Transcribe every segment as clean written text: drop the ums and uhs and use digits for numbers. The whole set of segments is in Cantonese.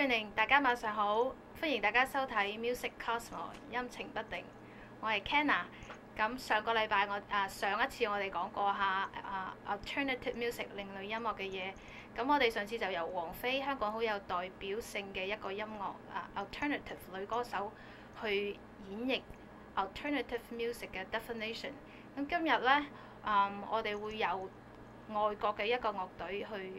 Good evening， 大家晚上好，歡迎大家收睇 Music Cosmo 音情不定，我係 Kanna。咁上個禮拜上一次我哋講過下alternative music 另類音樂嘅嘢。咁我哋上次就由王菲香港好有代表性嘅一個音樂alternative 女歌手去演繹 alternative music 嘅 definition。咁今日呢，我哋會由外國嘅一個樂隊去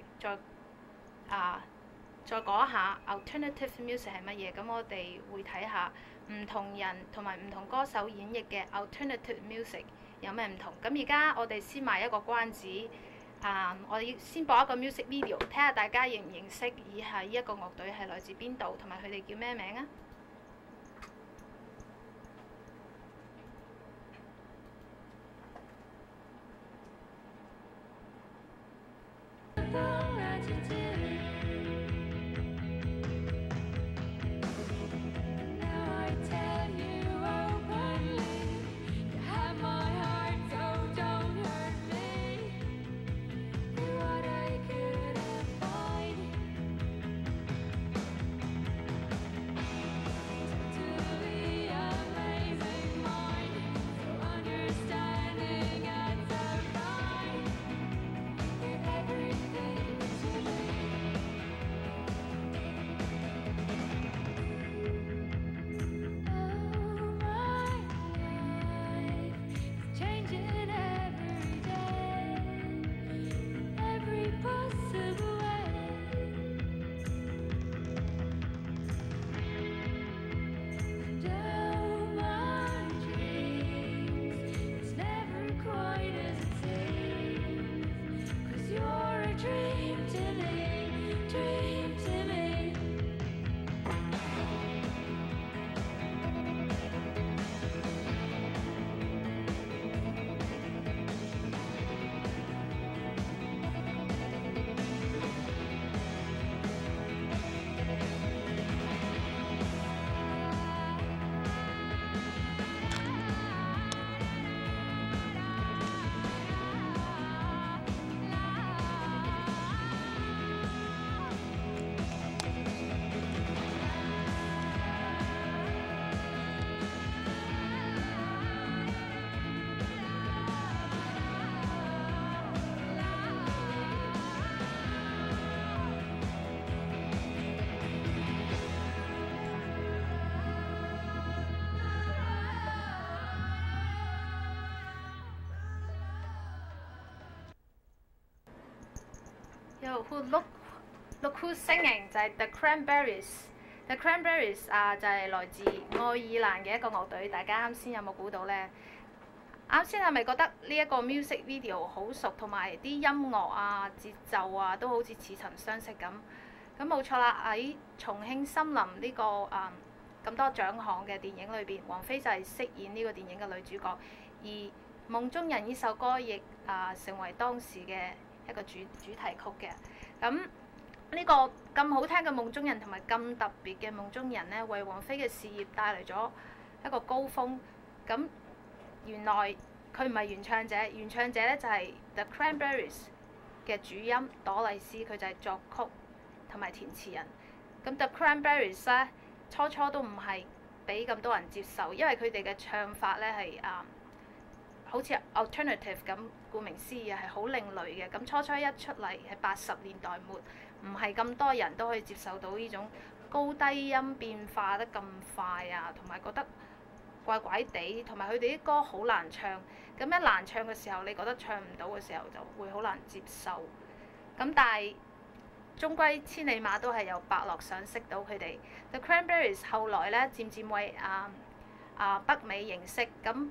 再講一下 alternative music 係乜嘢。咁我哋會睇下唔同人同埋唔同歌手演繹嘅 alternative music 有咩唔同。咁而家我哋先賣一個關子，我哋先播一個 music video， 睇下大家認唔認識以下呢一個樂隊係來自邊度，同埋佢哋叫咩名啊？Look who's singing 就係 The Cranberries。The Cranberries 就係來自愛爾蘭嘅一個樂隊，大家啱先有冇估到呢？啱先係咪覺得呢一個 music video 好熟，同埋啲音樂節奏都好似似曾相識咁？咁冇錯啦，喺重慶森林呢個咁多獎項嘅電影裏邊，王菲就係飾演呢個電影嘅女主角，而夢中人呢首歌亦成為當時嘅一個主題曲嘅。咁呢個咁好聽嘅夢中人同埋咁特別嘅夢中人呢，為王菲嘅事業帶嚟咗一個高峰。咁原來佢唔係原唱者，原唱者呢就係 The Cranberries 嘅主音朵麗絲，佢就係作曲同埋填詞人。咁 The Cranberries 呢，初都唔係俾咁多人接受，因為佢哋嘅唱法呢係好似 alternative 咁，顧名思義係好另類嘅。咁初一出嚟係80年代末，唔係咁多人都可以接受到呢種高低音變化得咁快同埋覺得怪怪地，同埋佢哋啲歌好難唱。咁一難唱嘅時候，你覺得唱唔到嘅時候就會好難接受。咁但係終歸千里馬都係由伯樂賞識到佢哋。The Cranberries 後來呢，漸漸為北美認識。咁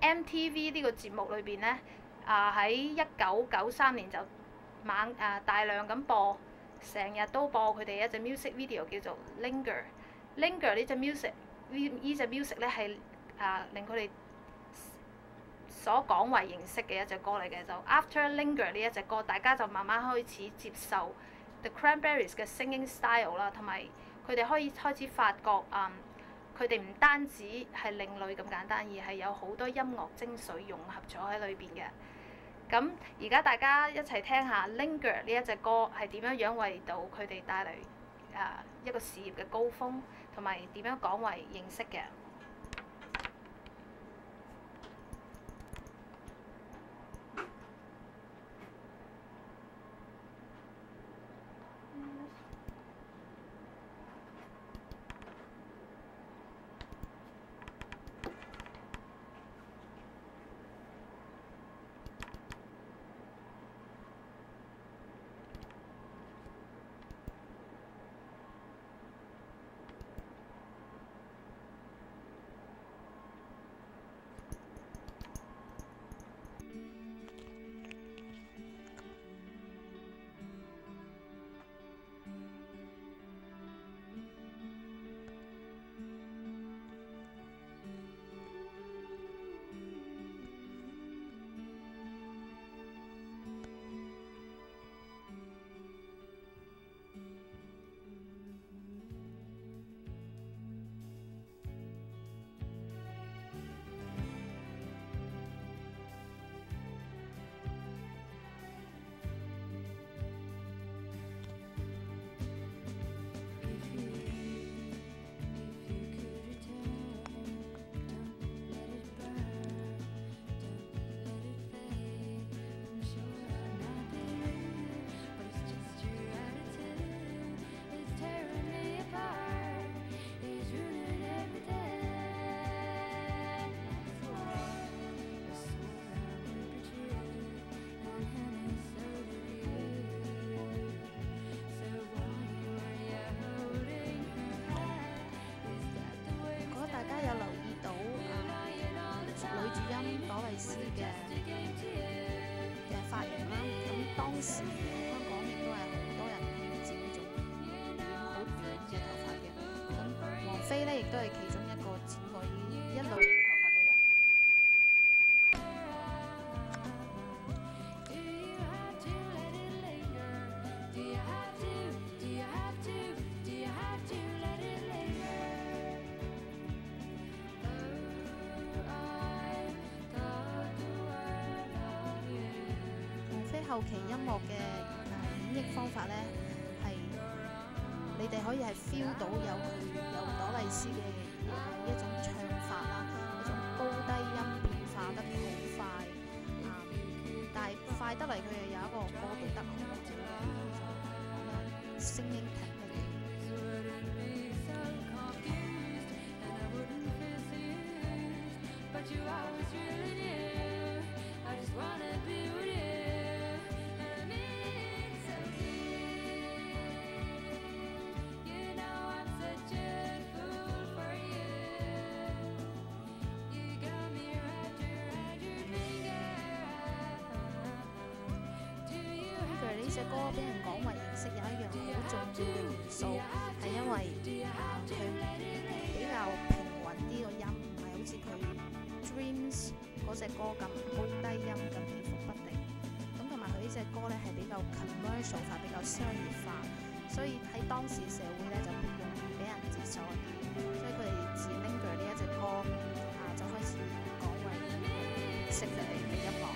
MTV 呢個節目裏邊呢，喺1993年就大量咁播，成日都播佢哋一隻 music video 叫做 Linger。Linger 呢隻 music 呢係令佢哋所廣為認識嘅一隻歌嚟嘅。就 After Linger 呢一隻歌，大家就慢慢開始接受 The Cranberries 嘅 singing style 啦，同埋佢哋開始發覺佢哋唔單止係另類咁簡單，而係有好多音樂精髓融合咗喺裏邊嘅。咁而家大家一齊聽下 Linger 呢一隻歌係點樣為到佢哋帶嚟一個事業嘅高峰，同埋點樣廣為認識嘅。當時香港亦都係好多人興剪呢種好短嘅頭髮嘅，咁王菲咧亦都係其中一個剪過呢一類型頭髮嘅人。後期音樂嘅演繹方法咧，係你哋可以係 feel 到有朵麗絲嘅一種唱法啦，一種高低音變化得好快，但係快得嚟佢又有一個過渡得好好嘅聲音停力。呢隻歌俾人廣為認識，有一樣好重要嘅元素，係因為佢比較平穩啲個音，唔係好似佢 Dreams 嗰隻歌咁高低音咁起伏不定。咁同埋佢呢隻歌咧係比較 commercial 化，比較商業化，所以喺當時社會咧就容易俾人接受一啲。所以佢哋自 Linger 呢一隻歌就開始廣為認識佢哋嘅音樂。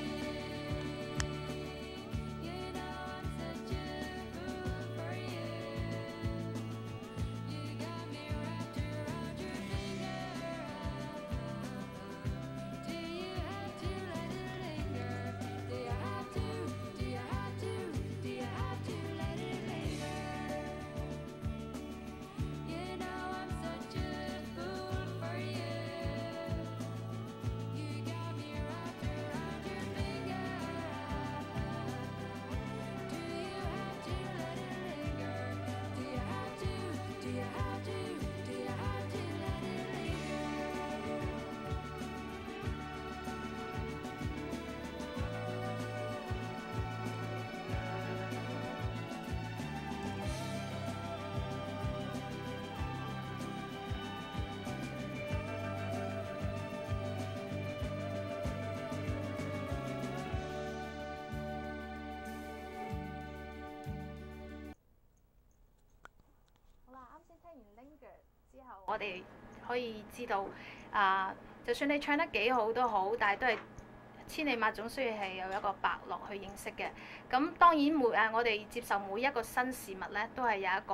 之後，我哋可以知道就算你唱得幾好都好，但係都係千里馬總需要係有一個伯樂去認識嘅。咁當然我哋接受每一個新事物咧，都係有一個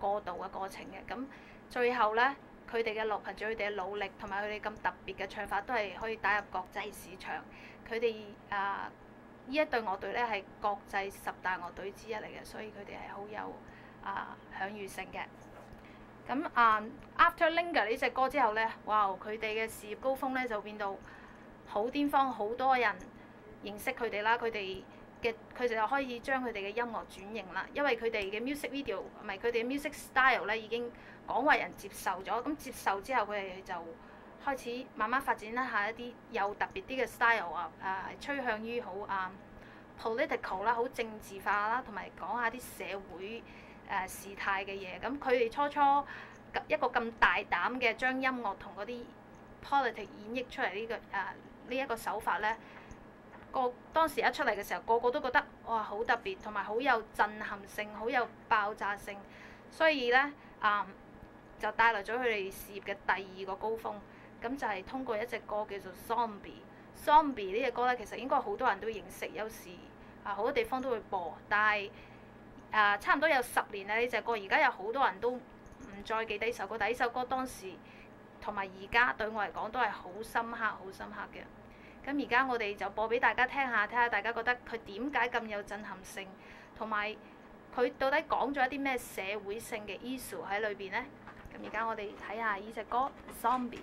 過渡嘅過程嘅。咁最後咧，佢哋嘅憑住佢哋嘅努力同埋佢哋咁特別嘅唱法，都係可以打入國際市場。佢哋呢一隊樂隊咧係國際10大樂隊之一嚟嘅，所以佢哋係好有享譽性嘅。咁After Linger 呢隻歌之後咧，哇！佢哋嘅事業高峰咧就變到好巔峰，好多人認識佢哋啦。佢哋就開始將佢哋嘅音樂轉型啦，因為佢哋嘅 music video 唔係佢哋嘅 music style 咧已經廣為人接受咗。咁接受之後，佢哋就開始慢慢發展一下一啲有特別啲嘅 style 趨向於好political 啦，好政治化啦，同埋講下啲社會事態嘅嘢。咁佢哋初一個咁大膽嘅將音樂同嗰啲 politics 演繹出嚟呢一個手法咧，當時一出嚟嘅時候，個個都覺得哇好特別，同埋好有震撼性，好有爆炸性，所以咧就帶來咗佢哋事業嘅第2個高峰。咁就係通過一隻歌叫做 Zombie 呢隻歌咧，其實應該好多人都認識，有時好多地方都會播，但係差唔多有10年啦呢隻歌，而家有好多人都唔再記得呢首歌，但係呢首歌當時同埋而家對我嚟講都係好深刻嘅。咁而家我哋就播俾大家聽下，睇下大家覺得佢點解咁有震撼性，同埋佢到底講咗一啲咩社會性嘅 issue 喺裏邊呢？咁而家我哋睇下呢隻歌 Zombie。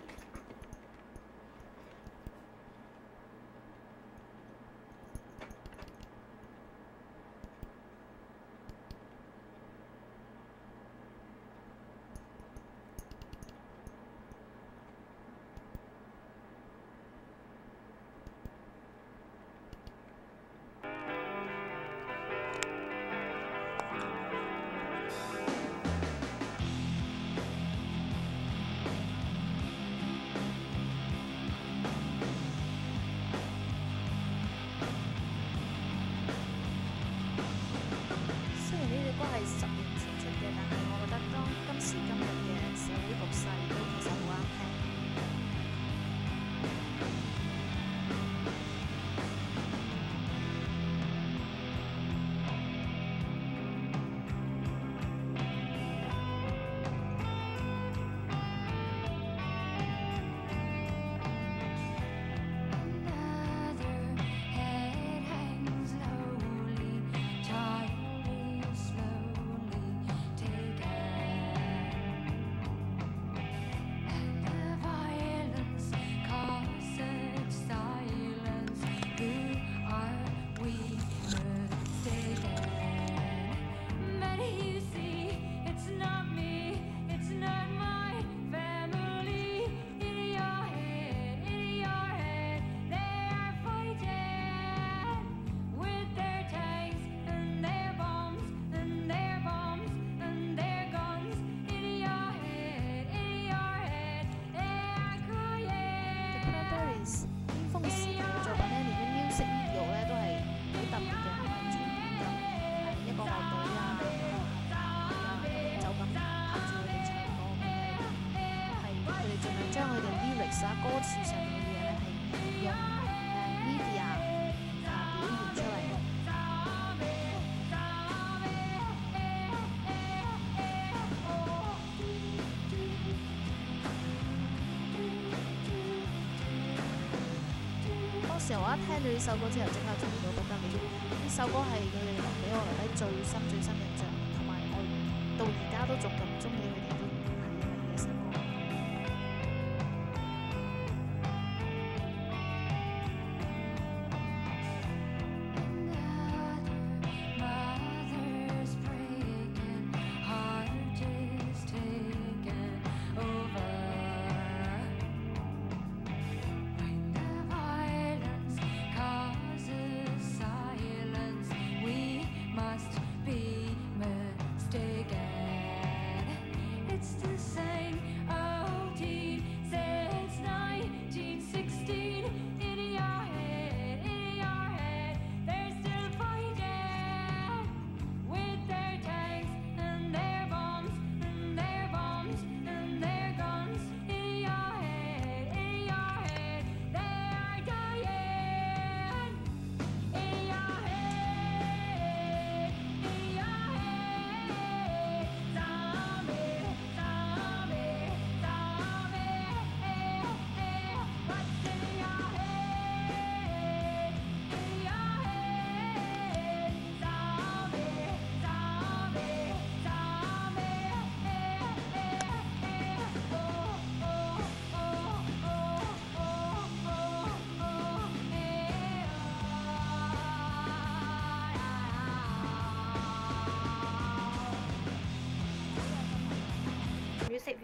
都係10年前出嘅，但係我覺得當今時今日嘅社會局勢都其實好啱聽。歌詞上面嘅嘢咧係用media 表現出嚟。當時我一聽到呢首歌之後，即刻中意到不得了。呢首歌係佢哋俾我留低最深印象，同埋我到而家都仲咁中意佢哋。It's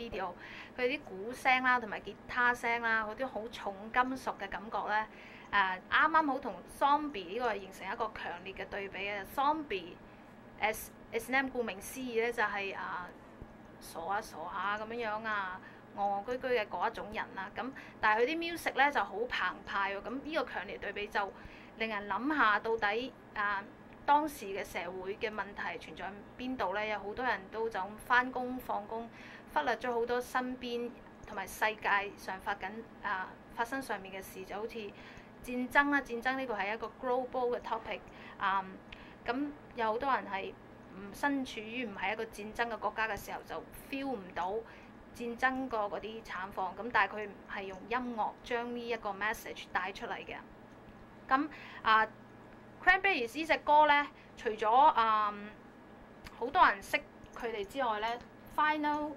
video，佢啲鼓聲啦同埋吉他聲啦，嗰啲好重金屬嘅感覺咧，啱啱好同 Zombie 呢個係形成一個強烈嘅對比嘅。Zombie as name 顧名思義咧就係、傻下傻下咁樣啊，戇戇居居嘅嗰一種人啦。咁但係佢啲 music 咧就好澎湃喎。咁呢個強烈對比就令人諗下到底當時嘅社會嘅問題存在邊度咧？有好多人都就咁翻工放工，忽略咗好多身邊同埋世界上發生上面嘅事，就好似戰爭啦。戰爭呢個係一個 global 嘅 topic。咁有好多人係身處於唔係一個戰爭嘅國家嘅時候，就 feel 唔到戰爭個嗰啲慘況。咁但係佢係用音樂將呢一個 message 帶出嚟嘅。咁Cranberries 呢隻歌咧，除咗好多人識佢哋之外咧，Final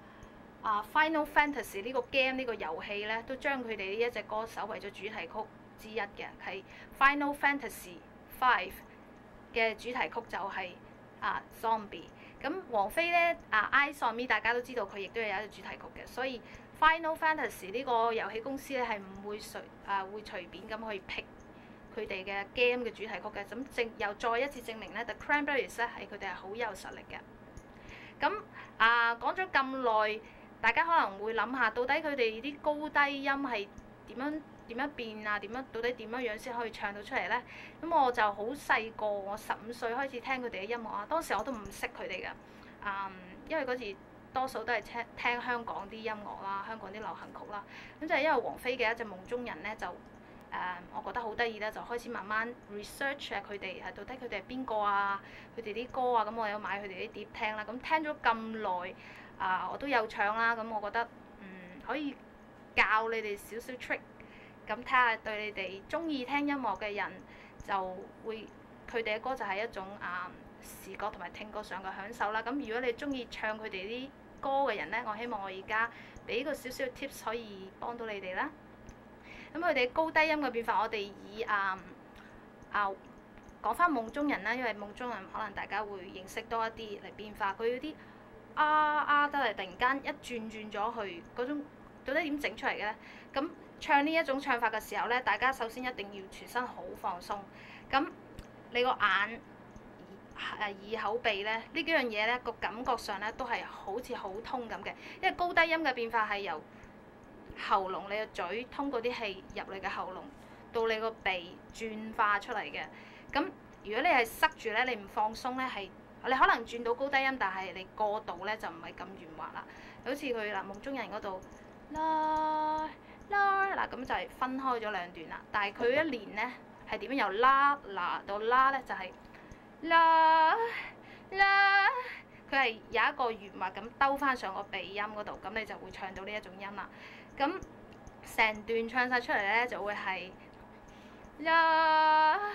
Fantasy 呢個 game 呢個遊戲咧，都將佢哋呢一隻歌首為咗主題曲之一嘅，係 Final Fantasy V 嘅主題曲就係、Zombie。咁王菲咧Eyes on Me 大家都知道佢亦都有一個主題曲嘅，所以 Final Fantasy 呢個遊戲公司咧係唔會會隨便咁去 pick佢哋嘅 game 嘅主題曲嘅。咁又再一次證明咧 The Cranberries 咧係佢哋係好有實力嘅。咁講咗咁耐，大家可能會諗下，到底佢哋啲高低音係點樣變啊？到底點樣先可以唱到出嚟咧？咁我就好細個，我15歲開始聽佢哋嘅音樂啊。當時我都唔識佢哋嘅，因為嗰時多數都係聽香港啲音樂啦，香港啲流行曲啦。咁就係因為王菲嘅一隻夢中人咧，就我覺得好得意咧，就開始慢慢 research 佢哋到底佢哋係邊個啊？佢哋啲歌啊，咁我有買佢哋啲碟聽啦。咁聽咗咁耐，我都有唱啦。咁我覺得可以教你哋少少 trick。咁睇下對你哋中意聽音樂嘅人，就會佢哋嘅歌就係一種視覺同埋聽覺上嘅享受啦。咁如果你中意唱佢哋啲歌嘅人咧，我希望我而家俾個少少 tips 可以幫到你哋啦。咁佢哋高低音嘅變化，我哋以講翻夢中人啦，因為夢中人可能大家會認識多一啲嚟變化。佢嗰啲得嚟，突然間一轉咗去嗰種，到底點整出嚟嘅咧？咁唱呢一種唱法嘅時候咧，大家首先一定要全身好放鬆。咁你個眼、耳、口、鼻咧，呢幾樣嘢咧，個感覺上咧都係好似好通咁嘅。因為高低音嘅變化係由喉嚨、你個嘴通過啲氣入你嘅喉嚨，到你個鼻轉化出嚟嘅。咁如果你係塞住咧，你唔放鬆咧，係你可能轉到高低音，但係你過渡咧就唔係咁圓滑啦。好似佢夢中人嗰度啦。咁就係分開咗兩段啦。但係佢一連咧係點樣由到啦咧，就係啦，佢係有一個圓滑咁兜翻上個鼻音嗰度，咁你就會唱到呢一種音啦。咁成段唱晒出嚟咧，就會係啦。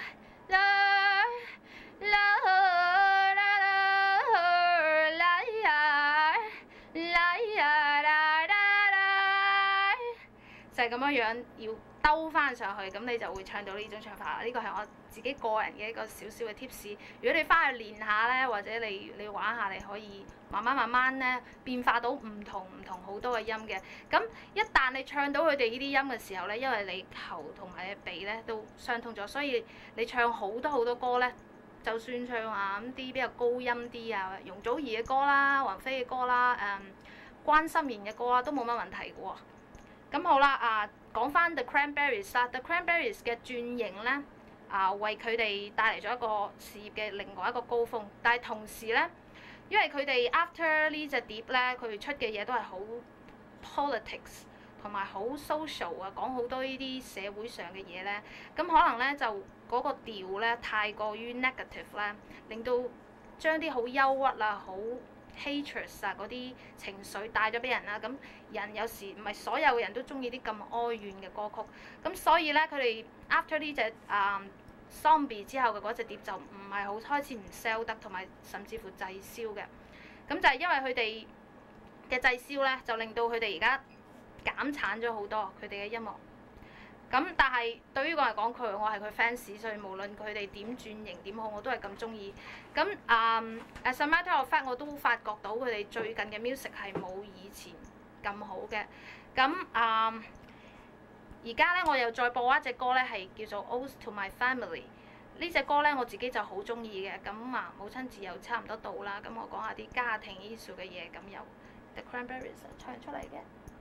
就係咁樣要兜翻上去，咁你就會唱到呢種唱法。呢個係我自己個人嘅一個少少嘅 tips。如果你翻去練下咧，或者你玩下，你可以慢慢咧變化到唔同好多嘅音嘅。咁一旦你唱到佢哋呢啲音嘅時候咧，因為你喉同埋你鼻咧都相通咗，所以你唱好多歌咧，就算唱啲比較高音啲容祖兒嘅歌啦、王菲嘅歌啦、關心妍嘅歌啦，都冇乜問題嘅喎。咁好啦，講翻 The Cranberries 啦 ，The Cranberries 嘅轉型咧，為佢哋帶嚟咗一個事業嘅另外一個高峰。但係同時咧，因為佢哋 after 呢隻碟咧，佢哋出嘅嘢都係好 politics 同埋好 social 講好多呢啲社會上嘅嘢咧，咁可能咧就嗰個調咧太過於 negative 咧，令到將啲好憂鬱好hatred 嗰啲情緒帶咗俾人啦。咁人有時唔係所有人都中意啲咁哀怨嘅歌曲，咁所以咧佢哋 after 呢隻Zombie 之後嘅嗰隻碟就唔係好開始唔 sell 得，同埋甚至乎滯銷嘅。咁就係因為佢哋嘅滯銷咧，就令到佢哋而家減產咗好多佢哋嘅音樂。咁但係對於我嚟講，我係佢 fans， 所以無論佢哋點轉型點好，我都係咁中意。咁as a matter of fact，我都發覺到佢哋最近嘅 music 係冇以前咁好嘅。咁而家咧我又再播一隻歌咧，係叫做《Ode to My Family》。呢隻歌咧我自己就好中意嘅。咁母親節又差唔多到啦，咁我講下啲家庭 issue 嘅嘢，咁由 The Cranberries 唱出嚟嘅。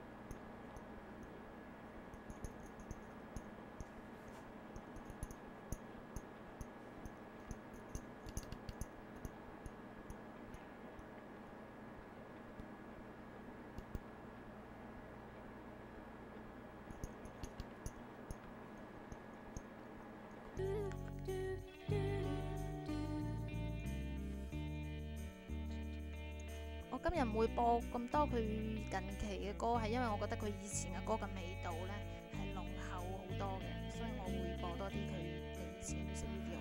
我今日唔會播咁多佢近期嘅歌，係因為我覺得佢以前嘅歌嘅味道呢係濃厚好多嘅，所以我會播多啲佢嘅以前嘅 music video。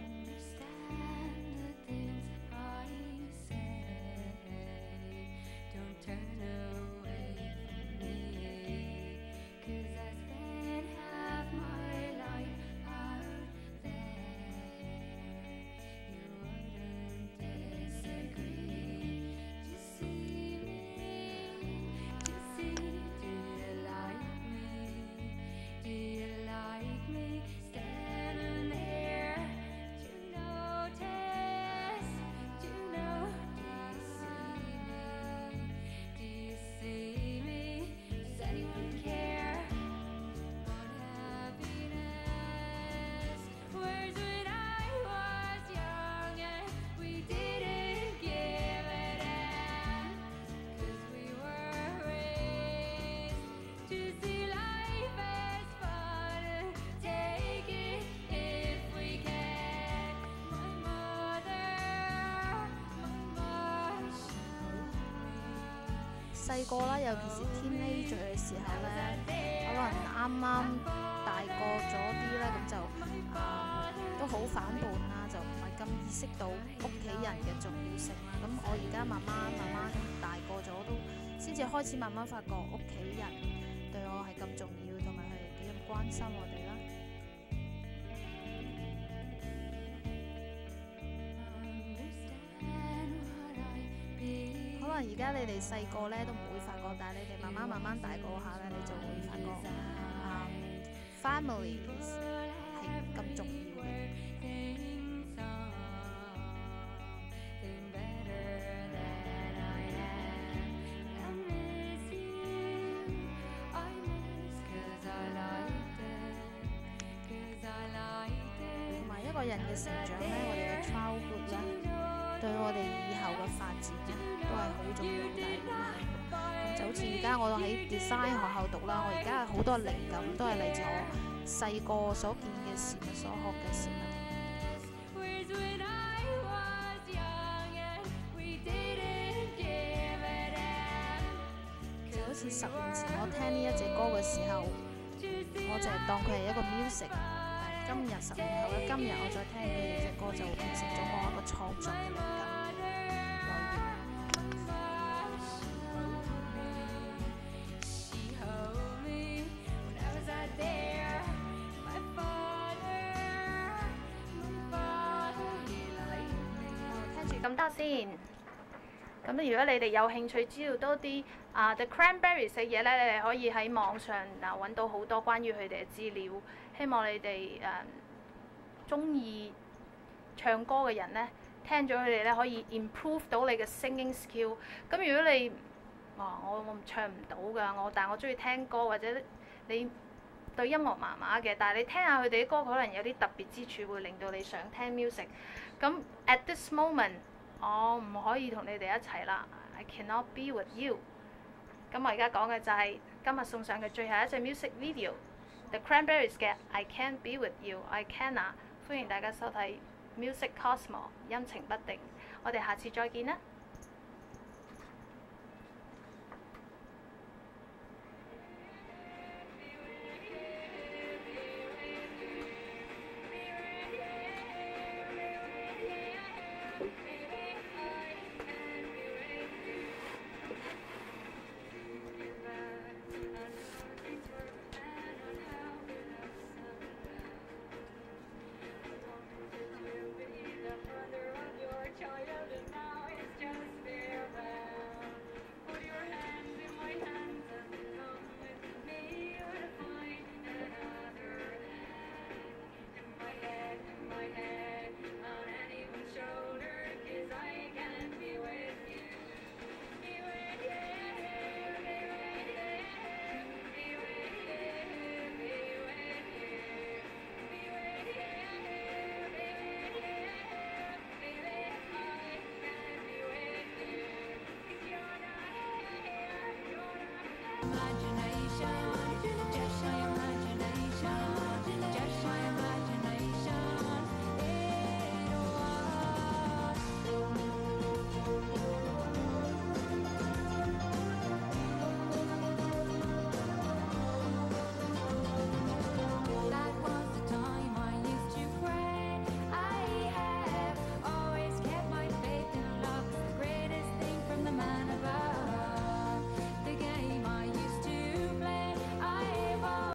細個啦，尤其是 teenager 嘅時候咧，可能啱啱大個咗啲咧，咁就都好反叛啦，就唔係咁意識到屋企人嘅重要性啦。咁我而家慢慢大個咗，都先至開始慢慢發覺屋企人對我係咁重要，同埋係幾咁關心我哋啦。可能而家你哋細個咧都唔會發覺，但係你哋慢慢大個下咧，你就會發覺families 係咁重要嘅。同埋一個人嘅成長咧，我哋嘅 childhood 咧，對我哋以後嘅發展咧，都係好重要，好大影響。就好似而家我喺 design 學校讀啦，我而家好多靈感都係嚟自我細個所見嘅事物、所學嘅事物。就好似10年前我聽呢一隻歌嘅時候，我就係當佢係一個 music。但今日10年後嘅今日，我再聽佢哋隻歌，就變成咗我一個創作嘅靈感。 咁得先。咁如果你哋有興趣知道多啲The Cranberries 嘅嘢咧，你哋可以喺網上揾到好多關於佢哋嘅資料。希望你哋中意唱歌嘅人咧，聽咗佢哋咧可以 improve 到你嘅 singing skill。咁如果你我唱唔到㗎，但係我中意聽歌，或者你對音樂麻麻嘅，但係你聽下佢哋啲歌，可能有啲特別之處，會令到你想聽 music。咁 at this moment， 我唔可以同你哋一齊啦 ，I cannot be with you。咁我而家講嘅就係今日送上嘅最後一隻 music video，The Cranberries 嘅 I Can't Be With You，I Kanna。歡迎大家收睇 Music Cosmo， 音情不定。我哋下次再見啦。child and now it's just my dreams.